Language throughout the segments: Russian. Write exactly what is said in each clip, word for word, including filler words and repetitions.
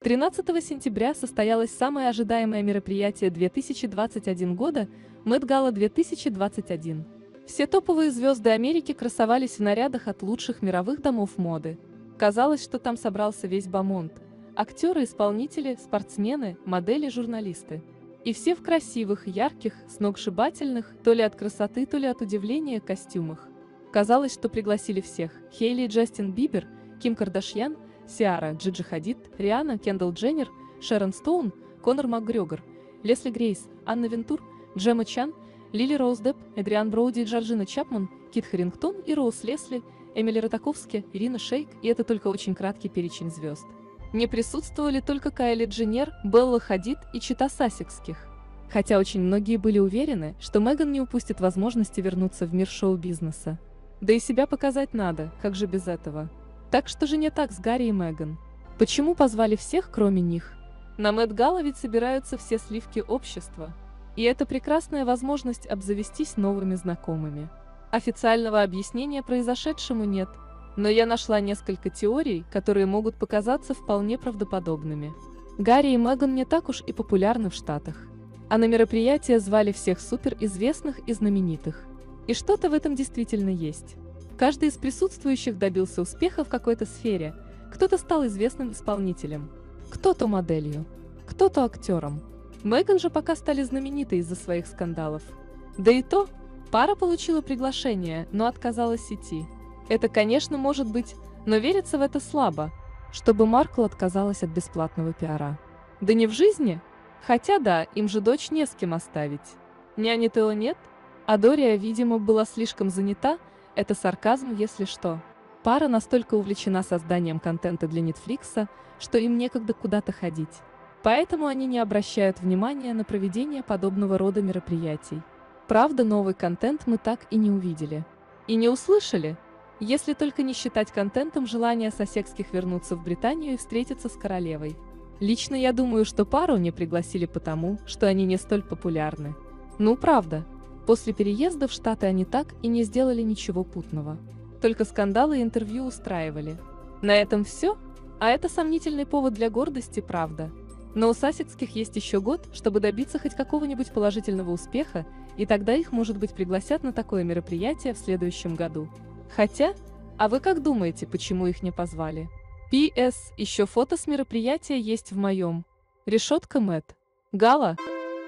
тринадцатого сентября состоялось самое ожидаемое мероприятие две тысячи двадцать первого года – Мет-гала две тысячи двадцать один. Все топовые звезды Америки красовались в нарядах от лучших мировых домов моды. Казалось, что там собрался весь бомонд – актеры, исполнители, спортсмены, модели, журналисты. И все в красивых, ярких, сногсшибательных, то ли от красоты, то ли от удивления, костюмах. Казалось, что пригласили всех – Хейли и Джастин Бибер, Ким Кардашьян, Сиара, Джиджи Хадид, Риhanna, Кендалл Дженнер, Шерон Стоун, Конор Макгрегор, Лесли Грейс, Анна Винтур, Джемма Чан, Лили Роуз Депп, Эдриан Броуди и Джорджина Чапман, Кит Харингтон и Роуз Лесли, Эмили Ратаковски, Ирина Шейк, и это только очень краткий перечень звезд. Не присутствовали только Кайли Дженнер, Белла Хадид и чета Сассекских. Хотя очень многие были уверены, что Меган не упустит возможности вернуться в мир шоу-бизнеса. Да и себя показать надо, как же без этого. Так что же не так с Гарри и Меган? Почему позвали всех, кроме них? На Мет-гала ведь собираются все сливки общества. И это прекрасная возможность обзавестись новыми знакомыми. Официального объяснения произошедшему нет, но я нашла несколько теорий, которые могут показаться вполне правдоподобными. Гарри и Меган не так уж и популярны в Штатах. А на мероприятие звали всех суперизвестных и знаменитых. И что-то в этом действительно есть. Каждый из присутствующих добился успеха в какой-то сфере. Кто-то стал известным исполнителем, кто-то моделью, кто-то актером. Меган же пока стали знаменитой из-за своих скандалов. Да и то, пара получила приглашение, но отказалась идти. Это, конечно, может быть, но верится в это слабо, чтобы Маркл отказалась от бесплатного пиара. Да не в жизни. Хотя да, им же дочь не с кем оставить. Няни Тео нет, а Дория, видимо, была слишком занята, это сарказм, если что. Пара настолько увлечена созданием контента для Нетфликса, что им некогда куда-то ходить. Поэтому они не обращают внимания на проведение подобного рода мероприятий. Правда, новый контент мы так и не увидели. И не услышали, если только не считать контентом желание Сассекских вернуться в Британию и встретиться с королевой. Лично я думаю, что пару не пригласили потому, что они не столь популярны. Ну правда, после переезда в Штаты они так и не сделали ничего путного. Только скандалы и интервью устраивали. На этом все, а это сомнительный повод для гордости, правда. Но у Сассекских есть еще год, чтобы добиться хоть какого-нибудь положительного успеха, и тогда их, может быть, пригласят на такое мероприятие в следующем году. Хотя, а вы как думаете, почему их не позвали? пи эс. Еще фото с мероприятия есть в моем. Решетка Мет. Гала.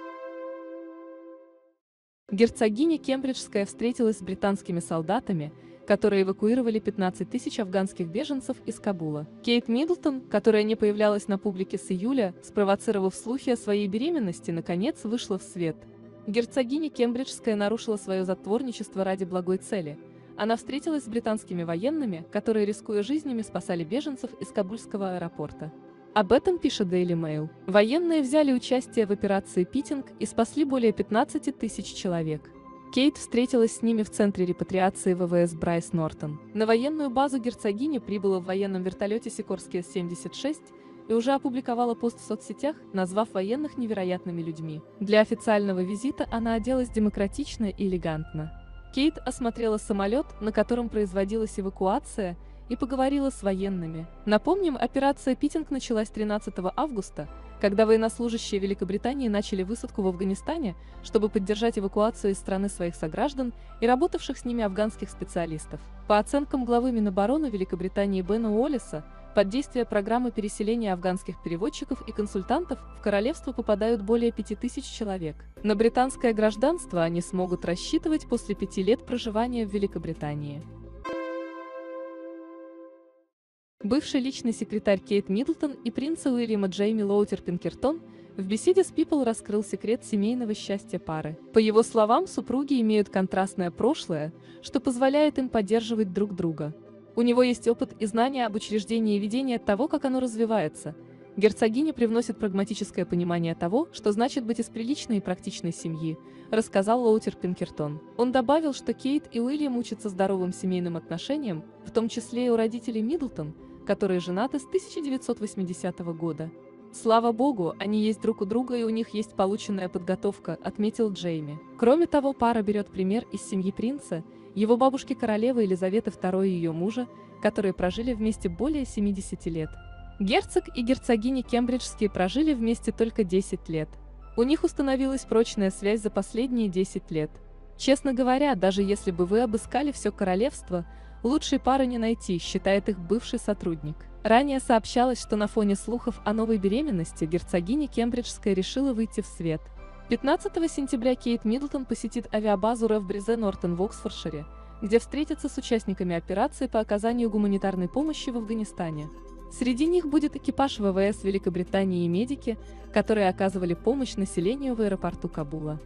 Герцогиня Кембриджская встретилась с британскими солдатами, которые эвакуировали пятнадцать тысяч афганских беженцев из Кабула. Кейт Миддлтон, которая не появлялась на публике с июля, спровоцировав слухи о своей беременности, наконец вышла в свет. Герцогиня Кембриджская нарушила свое затворничество ради благой цели. Она встретилась с британскими военными, которые, рискуя жизнями, спасали беженцев из кабульского аэропорта. Об этом пишет Daily Mail. Военные взяли участие в операции «Питинг» и спасли более пятнадцати тысяч человек. Кейт встретилась с ними в центре репатриации ВВС Брайс Нортон. На военную базу герцогиня прибыла в военном вертолете Сикорский Эс семьдесят шесть и уже опубликовала пост в соцсетях, назвав военных невероятными людьми. Для официального визита она оделась демократично и элегантно. Кейт осмотрела самолет, на котором производилась эвакуация, и поговорила с военными. Напомним, операция «Питинг» началась тринадцатого августа, когда военнослужащие Великобритании начали высадку в Афганистане, чтобы поддержать эвакуацию из страны своих сограждан и работавших с ними афганских специалистов. По оценкам главы Минобороны Великобритании Бена Уоллеса, под действие программы переселения афганских переводчиков и консультантов в королевство попадают более пяти тысяч человек. На британское гражданство они смогут рассчитывать после пяти лет проживания в Великобритании. Бывший личный секретарь Кейт Миддлтон и принца Уильяма Джейми Лоутер Пинкертон в беседе с People раскрыл секрет семейного счастья пары. По его словам, супруги имеют контрастное прошлое, что позволяет им поддерживать друг друга. У него есть опыт и знания об учреждении и ведении того, как оно развивается. Герцогиня привносит прагматическое понимание того, что значит быть из приличной и практичной семьи, рассказал Лоутер Пинкертон. Он добавил, что Кейт и Уильям учатся здоровым семейным отношениям, в том числе и у родителей Миддлтон, которые женаты с тысяча девятьсот восьмидесятого года. «Слава богу, они есть друг у друга и у них есть полученная подготовка», — отметил Джейми. Кроме того, пара берет пример из семьи принца, его бабушки королевы Елизаветы второй и ее мужа, которые прожили вместе более семидесяти лет. Герцог и герцогиня Кембриджские прожили вместе только десять лет. У них установилась прочная связь за последние десять лет. Честно говоря, даже если бы вы обыскали все королевство, лучшей пары не найти, считает их бывший сотрудник. Ранее сообщалось, что на фоне слухов о новой беременности герцогиня Кембриджская решила выйти в свет. пятнадцатого сентября Кейт Миддлтон посетит авиабазу РЭФ Бризе-Нортон в Оксфордшире, где встретится с участниками операции по оказанию гуманитарной помощи в Афганистане. Среди них будет экипаж ВВС Великобритании и медики, которые оказывали помощь населению в аэропорту Кабула.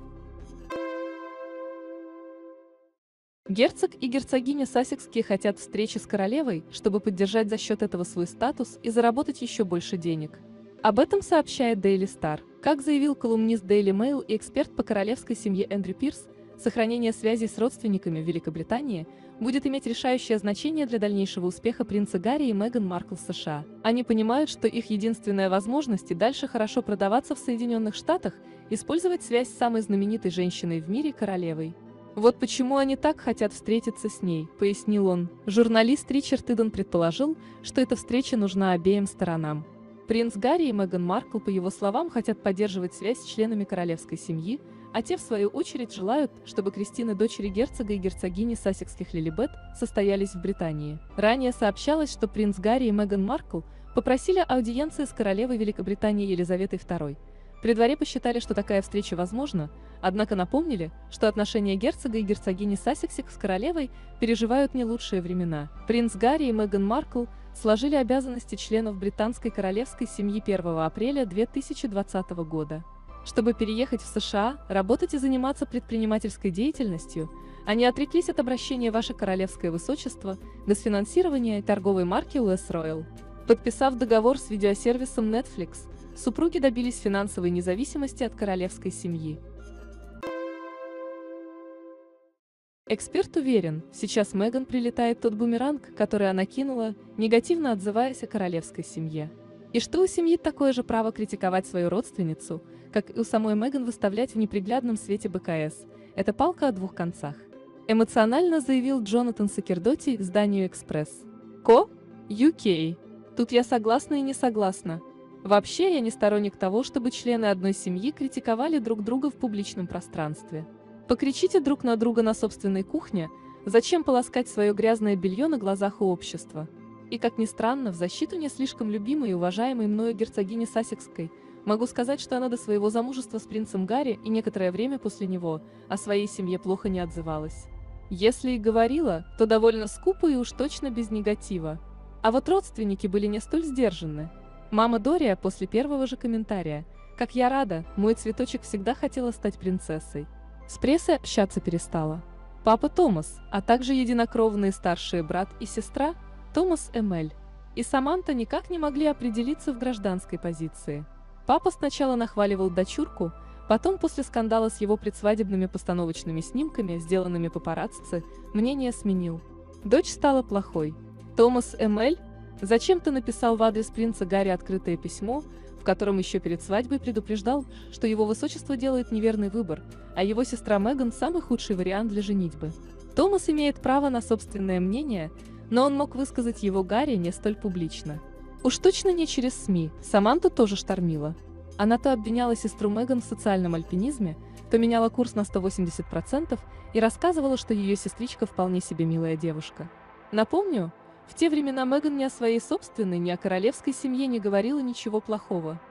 Герцог и герцогиня Сассекские хотят встречи с королевой, чтобы поддержать за счет этого свой статус и заработать еще больше денег. Об этом сообщает Daily Star. Как заявил колумнист Daily Mail и эксперт по королевской семье Эндрю Пирс, сохранение связей с родственниками в Великобритании будет иметь решающее значение для дальнейшего успеха принца Гарри и Меган Маркл в США. Они понимают, что их единственная возможность и дальше хорошо продаваться в Соединенных Штатах – использовать связь с самой знаменитой женщиной в мире – королевой. Вот почему они так хотят встретиться с ней, пояснил он. Журналист Ричард Иден предположил, что эта встреча нужна обеим сторонам. Принц Гарри и Меган Маркл, по его словам, хотят поддерживать связь с членами королевской семьи, а те, в свою очередь, желают, чтобы крестины дочери герцога и герцогини Сассекских Лилибет состоялись в Британии. Ранее сообщалось, что принц Гарри и Меган Маркл попросили аудиенции с королевой Великобритании Елизаветой второй. При дворе посчитали, что такая встреча возможна, однако напомнили, что отношения герцога и герцогини Сассекских с королевой переживают не лучшие времена. Принц Гарри и Меган Маркл сложили обязанности членов британской королевской семьи первого апреля две тысячи двадцатого года. Чтобы переехать в США, работать и заниматься предпринимательской деятельностью, они отреклись от обращения «Ваше Королевское Высочество», госфинансирования и торговой марки ю эс Royal. Подписав договор с видеосервисом Netflix, супруги добились финансовой независимости от королевской семьи. Эксперт уверен, сейчас Меган прилетает тот бумеранг, который она кинула, негативно отзываясь о королевской семье. И что у семьи такое же право критиковать свою родственницу, как и у самой Меган выставлять в неприглядном свете бэ ка эс. Это палка о двух концах. Эмоционально заявил Джонатан Сакердоти изданию «Экспресс». Ко? ю кей. Тут я согласна и не согласна. Вообще я не сторонник того, чтобы члены одной семьи критиковали друг друга в публичном пространстве. Покричите друг на друга на собственной кухне, зачем полоскать свое грязное белье на глазах у общества? И, как ни странно, в защиту не слишком любимой и уважаемой мною герцогини Сассекской, могу сказать, что она до своего замужества с принцем Гарри и некоторое время после него о своей семье плохо не отзывалась. Если и говорила, то довольно скупо и уж точно без негатива. А вот родственники были не столь сдержанны. Мама Дория после первого же комментария: «Как я рада, мой цветочек всегда хотела стать принцессой». С прессой общаться перестала. Папа Томас, а также единокровные старшие брат и сестра Томас Эмель и Саманта никак не могли определиться в гражданской позиции. Папа сначала нахваливал дочурку, потом после скандала с его предсвадебными постановочными снимками, сделанными папарацци, мнение сменил. Дочь стала плохой. Томас Эмель зачем-то написал в адрес принца Гарри открытое письмо, в котором еще перед свадьбой предупреждал, что его высочество делает неверный выбор, а его сестра Меган – самый худший вариант для женитьбы. Томас имеет право на собственное мнение, но он мог высказать его Гарри не столь публично. Уж точно не через СМИ. Саманту тоже штормила. Она то обвиняла сестру Меган в социальном альпинизме, то меняла курс на сто восемьдесят процентов и рассказывала, что ее сестричка вполне себе милая девушка. Напомню, в те времена Меган ни о своей собственной, ни о королевской семье не говорила ничего плохого.